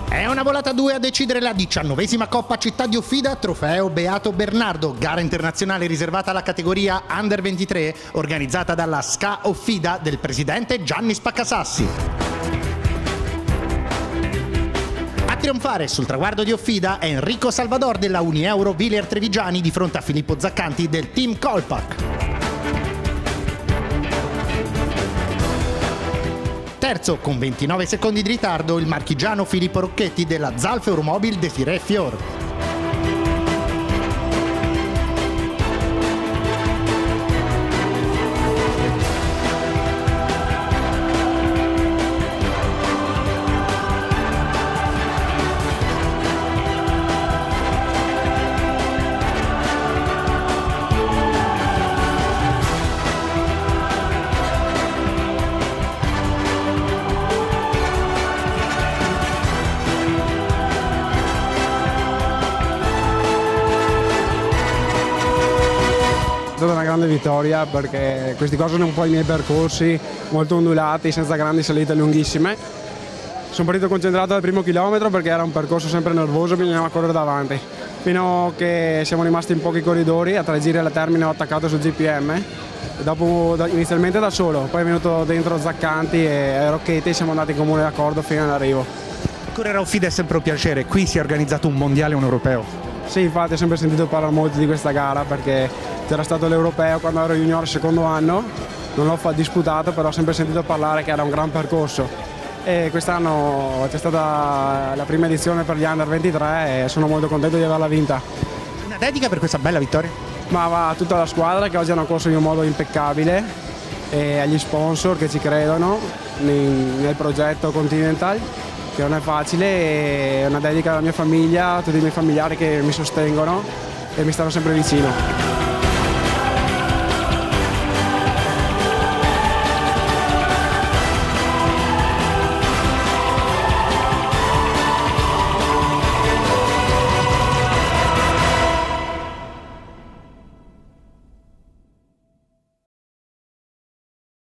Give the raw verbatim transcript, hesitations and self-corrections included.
È una volata a due a decidere la diciannovesima Coppa Città di Offida, trofeo Beato Bernardo, gara internazionale riservata alla categoria Under ventitré, organizzata dalla S C A Offida del presidente Gianni Spaccasassi. A trionfare sul traguardo di Offida è Enrico Salvador della Unieuro Viler Trevigiani di fronte a Filippo Zaccanti del Team Colpac. Terzo, con ventinove secondi di ritardo, il marchigiano Filippo Rocchetti della Zalf Euromobil Desiré Fior. È stata una grande vittoria perché questi qua sono un po' i miei percorsi molto ondulati, senza grandi salite lunghissime. Sono partito concentrato dal primo chilometro perché era un percorso sempre nervoso, bisognava correre davanti. Fino a che siamo rimasti in pochi corridori, a tre giri alla termine ho attaccato sul G P M. E dopo, inizialmente da solo, poi è venuto dentro Zaccanti e Rocchetti e siamo andati in comune d'accordo fino all'arrivo. Correre a Offida è sempre un piacere, qui si è organizzato un mondiale e un europeo. Sì, infatti ho sempre sentito parlare molto di questa gara perché c'era stato l'europeo quando ero junior secondo anno, non l'ho disputato, però ho sempre sentito parlare che era un gran percorso. E quest'anno c'è stata la prima edizione per gli Under ventitré e sono molto contento di averla vinta. Una dedica per questa bella vittoria? Ma va a tutta la squadra che oggi hanno corso in un modo impeccabile e agli sponsor che ci credono nel progetto Continental, che non è facile, e una dedica alla mia famiglia, a tutti i miei familiari che mi sostengono e mi stanno sempre vicino.